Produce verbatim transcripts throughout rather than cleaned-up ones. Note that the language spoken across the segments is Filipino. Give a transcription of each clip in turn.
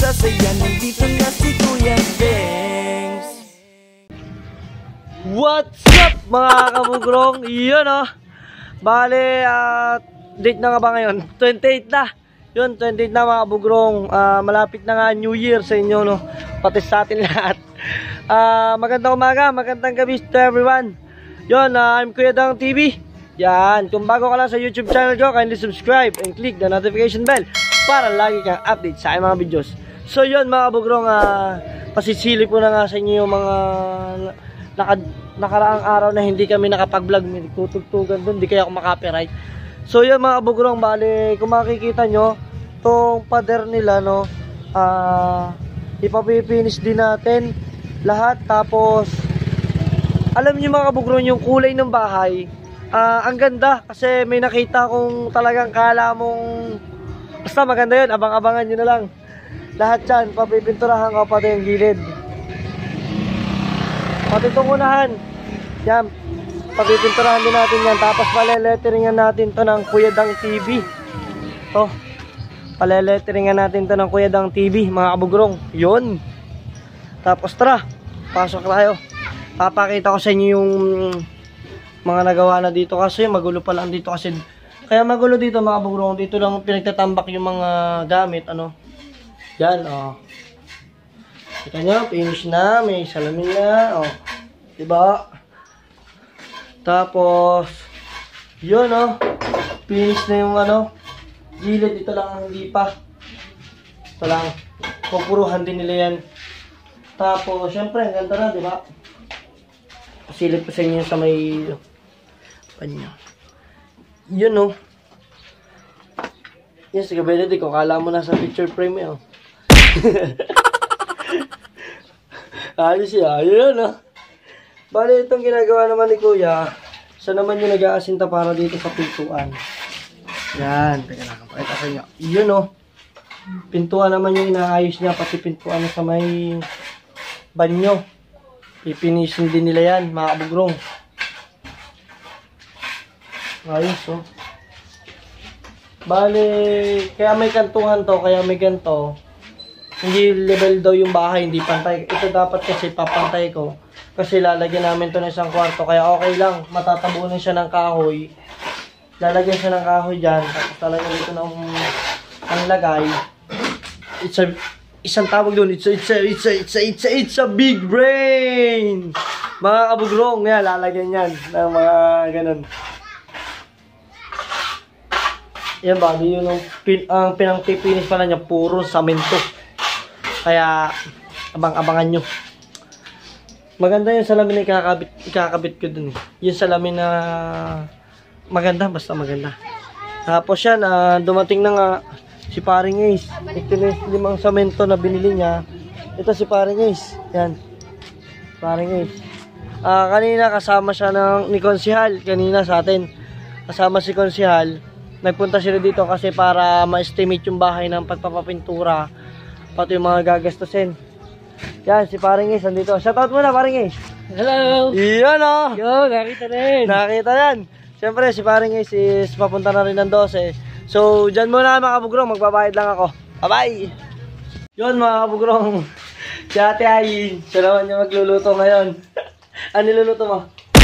sasaya. Nandito na si Kuya Bengs. What's up mga kabugrong? Yun o. Bale, uh, date na nga ba ngayon? twenty-eight na. Yun, twenty-eight na mga kabugrong. Uh, malapit na nga New Year sa inyo, no? Pati sa atin lahat. Uh, magandang umaga, magandang gabi to everyone. Yun, uh, I'm Kuya Dang T V. Yan, kung bago ka lang sa YouTube channel ko, kindly subscribe and click the notification bell para lagi kang update sa aking mga videos. So yun mga kabugrong, uh, pasisili po na nga sa inyo yung mga naka, nakaraang araw na hindi kami nakapag-vlog. May tutugtugan doon, di kaya ako makapiright. So yun mga kabugrong, bali kung makikita nyo tong pader nila, no, uh, ipapipinish din natin lahat. Tapos alam nyo mga kabugrong, yung kulay ng bahay, uh, ang ganda kasi may nakita kung talagang kala mong basta maganda yun. Abang-abangan nyo na lang lahat yan. Papipinturahan ko pati yung gilid, pati itong unahan. Yan, papipinturahan din natin yan. Tapos paleletteringan natin to ng Kuya Dang T V. To, paleletteringan natin to ng Kuya Dang T V mga kabugrong. Yun. Tapos tara, pasok tayo. Papakita ko sa inyo yung mga nagawa na dito kasi magulo pa lang dito kasi. Kaya magulo dito mga kabugrong. Dito lang pinagtatambak yung mga gamit, ano. Yan, oh. Kita nyo, finish na, may salamin na, oh. Diba? Tapos, yun, oh. Finish na yung, ano, gilid. Ito lang ang hindi pa. Ito lang. Pupuruhan din nila yan. Tapos, syempre, ang ganda na, diba? Pasilip ko sa inyo sa may, panyo. Yun, oh. Yan, sige, Benedict, kung kala mo nasa picture frame, eh, oh. Ayos siya, ayun no. Bali itong ginagawa naman ni Kuya, siya naman yung nag-aasinta para dito sa pintuan. Yan, teka lang, pakita sa inyo. Yun no, pintuan naman yung inaayos niya, pati pintuan sa may banyo. Pipinisin din nila yan, mga kabugrong. Ayos oh. Bali, kaya may kantuhan to, kaya may ganto. Hindi level daw yung bahay, hindi pantay. Ito dapat kasi papantay ko. Kasi lalagyan namin to ng isang kwarto. Kaya okay lang, matatabunan siya ng kahoy. Lalagyan siya ng kahoy dyan. Tapos talaga dito ng ang lagay. It's a, isang tawag doon. It's a, it's a, it's a, it's a, it's a, it's a big brain. Mga kabugrong, yan, lalagyan yan ng mga ganun. Yan ba, yun ang, pin, ang pinang-pipinis pala niya, puro samento. Kaya, abang-abangan nyo. Maganda yung salamin na ikakabit, ikakabit ko dun. Yung salamin na maganda, basta maganda. Tapos yan, uh, dumating na nga si Paring Ace. Ito na yung limang samento na binili niya. Ito si Paring Ace. Yan. Paring Ace. Uh, kanina kasama siya ng, ni Konsihal. Kanina sa atin. Kasama si Konsihal. Nagpunta sila dito kasi para ma-estimate yung bahay ng pagpapapintura. Pati yung mga gagastusin. Yan, si Paring Ace andito. Shoutout muna, Paring Ace. Hello! Yan o! Yo, nakita rin! Nakita yan. Siyempre, si Paring Ace is papunta na rin ng twelve. So, dyan muna mga kabugrong. Magbabayad lang ako. Bye-bye! Yun mga kabugrong. Si Ate Ayin. Siya naman niya magluluto ngayon. Ano niluluto mo?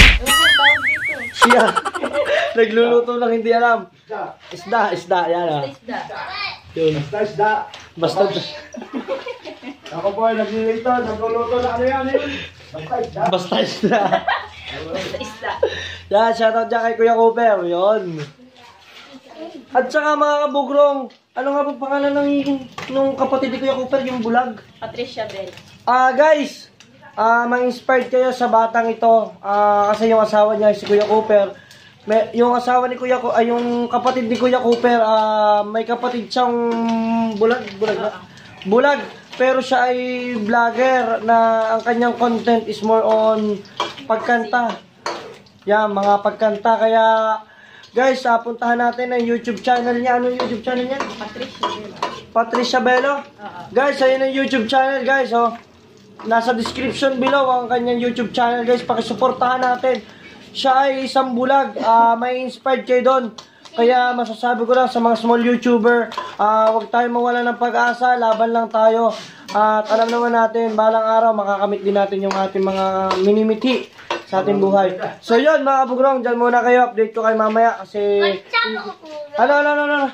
Siya. Nagluluto lang hindi alam. Isda, isda. Yan o. Isda. Yun. Basta isda. Basta Ako po ay naglilito, nagluluto na ano yan yun. Basta isda. Basta isda. Basta isda. Yan, shoutout dyan kay Kuya Cooper. Yun. At saka mga kabugrong, ano nga po pangalan ng nung kapatid ni Kuya Cooper, yung bulag? Patricia Bell. Ah, uh, guys, ah uh, ma-inspired kayo sa batang ito. Ah, uh, kasi yung asawa niya si Kuya Cooper. May, yung asawa ni Kuya ay uh, yung kapatid ni Kuya Cooper, ah uh, may kapatid siyang bulag, bulag na. Bulag, pero siya ay vlogger na ang kanyang content is more on pagkanta. Yan, mga pagkanta. Kaya guys, uh, puntahan natin ang YouTube channel niya. Ano yung YouTube channel niya? Patricia Bell. Patricia Bello. Uh-huh. Guys, ayun ang YouTube channel guys, oh. Nasa description below ang kanyang YouTube channel guys. Pakisuportahan natin. Siya ay isang bulag. Uh, may inspired kayo doon. Kaya masasabi ko lang sa mga small YouTuber, uh, huwag tayo mawala ng pag-asa, laban lang tayo. At alam naman natin, balang araw makakamit din natin yung ating mga minimiti sa ating buhay. So yun mga kabugrong, dyan muna kayo. Update ko kayo mamaya kasi... Ano, ano, ano, ano?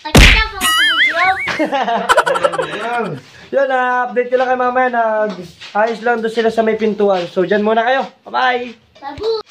Yun, uh, update ko lang kayo mamaya na ayos lang doon sila sa may pintuan. So dyan muna kayo. Bye-bye! Babu!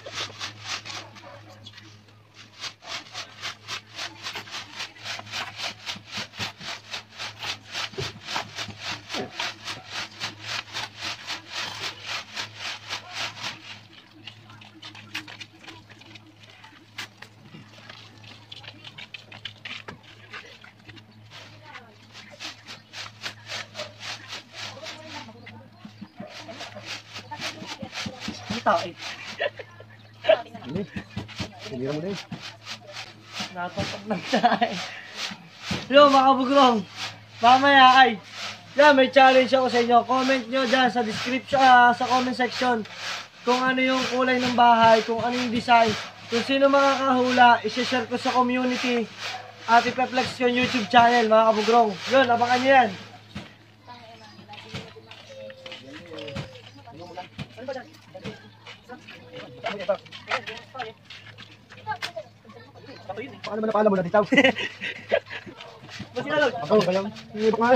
Tao eh. Hindi mo din. Natapag na tayo. Yo mga kabugrong, mamaya ay, yan may challenge ako sa inyo. Comment nyo dyan sa description, uh, sa comment section kung ano yung kulay ng bahay, kung ano yung design. Kung sino makakahula, isi-share ko sa community at ipa-flex ko yung YouTube channel mga kabugrong. Yun, abangan nyo yan. Paano mo na paalam mo na ditaw? Ba't sinalog? Ako, kayang. Hindi ba nga?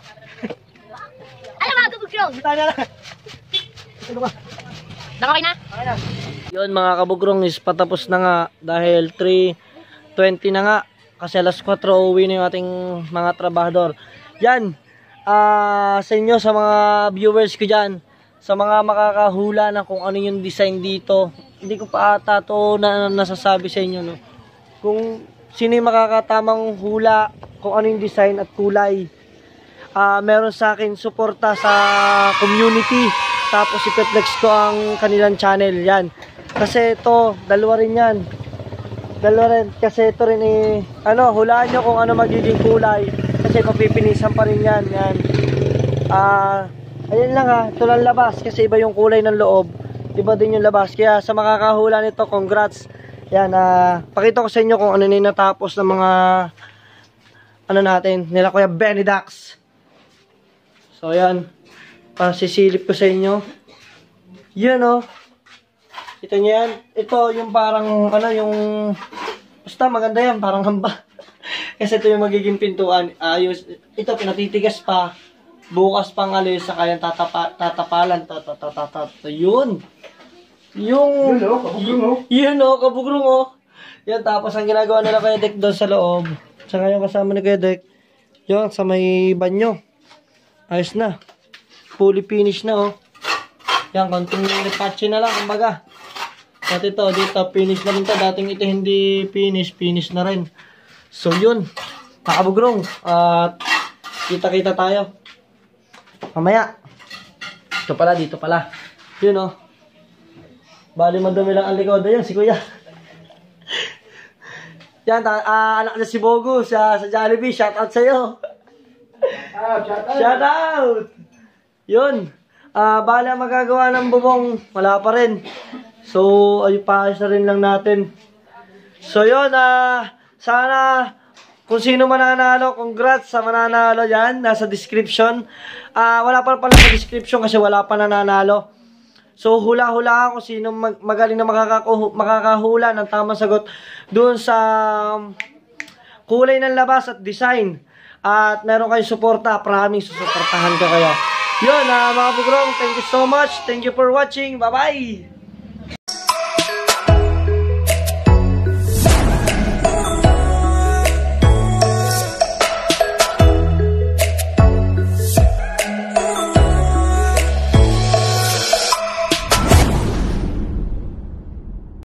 Ano mga kabugrong? Kita na lang. Ano ka? Okay na? Okay na. Yun mga kabugrong is patapos na nga dahil three twenty na nga kasi alas kwatro uwi na yung ating mga trabahador. Yan, uh, sa inyo, sa mga viewers ko dyan, sa mga makakahula na kung ano yung design dito, hindi ko pa ata to na, nasasabi sa inyo, no? Kung sino yung makakatamang hula, kung ano yung design at kulay. Uh, meron sa akin suporta sa community, tapos ipeflex ko ang kanilang channel, yan. Kasi ito, dalawa rin yan. Dalawa rin, kasi ito rin eh, ano, hulaan nyo kung ano magiging kulay. Kasi papipinisan pa rin yan, yan. Ah, uh, ayun lang ha, ito lang labas, kasi iba yung kulay ng loob. Iba din yung labas, kaya sa makakahula nito, congrats. Yan, uh, pakita ko sa inyo kung ano na natapos ng mga, ano natin, nila Kuya Benny Dax. So yan, pasisilip ko sa inyo. Yan o. Oh. Ito nyo yan. Ito yung parang, ano yung, basta maganda yan, parang hamba. Kasi ito yung magiging pintuan. Ayos. Ito, pinatitigas pa. Bukas pang alis, saka yung tatapa, tatapalan. Tatatatata. Yun. Yung, Yun o, kabugrong o. Yun o, kabugrong o. Yan, tapos ang ginagawa nila Kuya Dek doon sa loob. Sa ngayon kasama ni Kuya Dek. Yun, sa may banyo. Ayos na. Fully finish na o. Yan, konting repatche na lang, kumbaga. At ito, dito, finish na rin ito. Dating ito hindi finish, finish na rin. So, yun. Nakabugrong. At, kita-kita tayo. Mamaya. Ito pala, dito pala. Yun o. Bali, madumi lang ang likod. Ayun, si Kuya. Yan, uh, anak na si Bogo sa, sa Jollibee. Shout out sa'yo. Ah, shout out. Shout out! Yun. Uh, bala magagawa ng bubong. Wala pa rin. So, ay paayos na rin lang natin. So, yun. Uh, sana, kung sino mananalo, congrats sa mananalo yan. Nasa description. Uh, wala pa pala sa description kasi wala pa nananalo. So, hula-hula kung sino mag magaling na makakahula ng tamang sagot doon sa kulay ng labas at design. At meron kayong suporta. Promise, susuportahan ko kayo. Yun, uh, mga bugrong, thank you so much. Thank you for watching. Bye-bye!